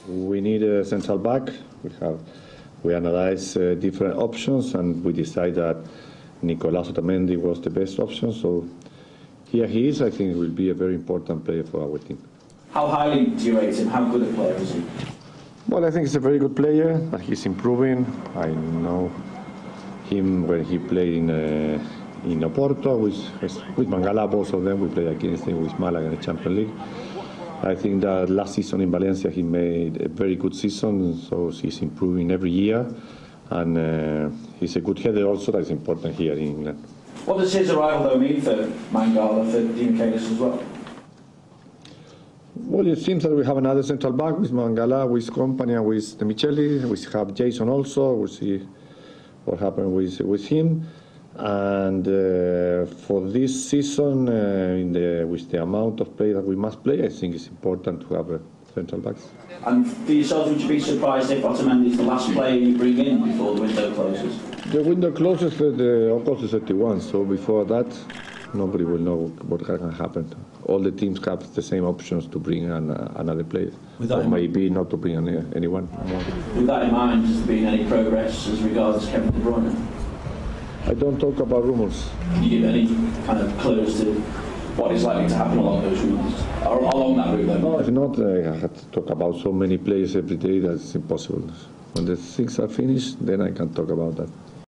We need a central back. We analyze different options, and we decided that Nicolas Otamendi was the best option. So here he is. I think he will be a very important player for our team. How highly do you rate him? How good a player is he? Well, I think he's a very good player. He's improving. I know him when he played in Oporto with Mangala. Both of them we played against him with Malaga in the Champions League. I think that last season in Valencia he made a very good season, so he's improving every year, and he's a good header also. That's important here in England. What does his arrival though mean for Mangala, for Di Michaelis as well? Well, it seems that we have another central back with Mangala, with Company, and with De Micheli. We have Jason also. We'll see what happens with him. And for this season, with the amount of play that we must play, I think it's important to have a central backs. And for yourself, would you be surprised if Otamendi is the last player you bring in before the window closes? The window closes August 31, so before that, nobody will know what can happen. All the teams have the same options to bring another player, or maybe not to bring anyone more. With that in mind, has there been any progress as regards Kevin De Bruyne? I don't talk about rumours. Can you give any kind of clues to what is likely to happen along those routes, or along that route? No, if not, I have to talk about so many players every day that it's impossible. When the things are finished, then I can talk about that.